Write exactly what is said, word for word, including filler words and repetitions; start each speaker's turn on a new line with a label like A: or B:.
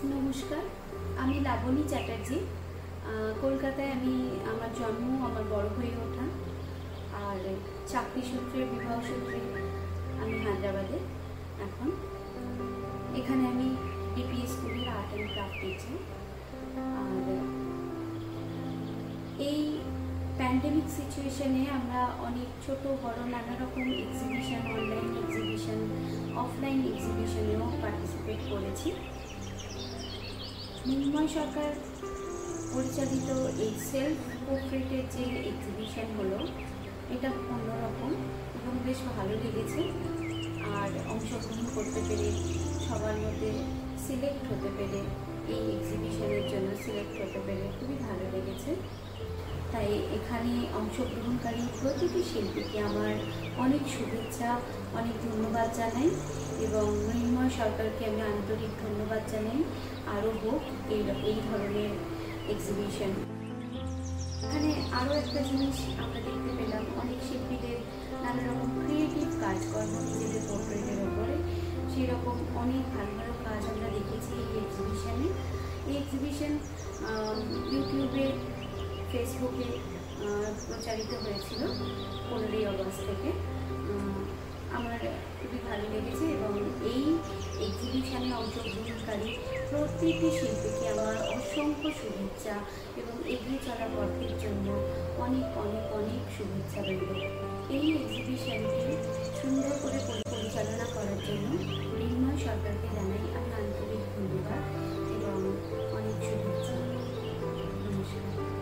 A: নমস্কার, আমি লাবণী চ্যাটার্জি। কলকাতায় আমি আমার জন্ম, আমার বড় হয়ে ওঠা, আর চাকরি সূত্রে, বিবাহ সূত্রে আমি হায়দ্রাবাদে। এখন এখানে আমি ডিপিএস স্কুলের আর্ট অ্যান্ড ক্রাফট টিচার। আর এই প্যান্ডেমিক সিচুয়েশনে আমরা অনেক ছোট বড় নানা রকম এক্সিবিশন, অনলাইন এক্সিবিশন, অফলাইন এক্সিবিশনেও পার্টিসিপেট করেছি। মৃন্ময় সরকার পরিচালিত এই সেলফ পোর্ট্রেটের যে এক্সিবিশন হলো, এটা অন্যরকম এবং বেশ ভালো লেগেছে। আর অংশগ্রহণ করতে পেরে, সবার মধ্যে সিলেক্ট হতে পেরে, এই এক্সিবিশনের জন্য সিলেক্ট হতে পেরে খুবই ভালো লেগেছে। তাই এখানে অংশগ্রহণকারী প্রতিটি শিল্পীকে আমার অনেক শুভেচ্ছা, অনেক ধন্যবাদ জানাই এবং মৃন্ময় সরকারকে আমি আন্তরিক ধন্যবাদ জানাই। আরও হোক এই এই ধরনের এক্সিবিশন। এখানে আরও একটা জিনিস আমরা দেখতে পেলাম, অনেক শিল্পীদের নানা রকম ক্রিয়েটিভ কাজকর্ম নিজেদের পোর্ট্রেটের ওপরে, সেরকম অনেক ভালো ভালো কাজ আমরা দেখেছি এই এক্সিবিশনে। এই এক্সিবিশন ইউটিউবে, ফেসবুকে প্রচারিত হয়েছিল পনেরোই আগস্ট থেকে। আমার খুবই ভালো লেগেছে এবং এই এক্সিবিশনে অংশগ্রহণকারী প্রত্যেকটি শিল্পীকে আমার অসংখ্য শুভেচ্ছা এবং এগিয়ে চলা পথের জন্য অনেক অনেক অনেক শুভেচ্ছা রইল। এই এক্সিবিশনটি সুন্দর করে পরিচালনা করার জন্য মৃন্ময় সরকারকে জানাই আমি আন্তরিক ধন্যবাদ এবং অনেক শুভেচ্ছা। নমস্কার।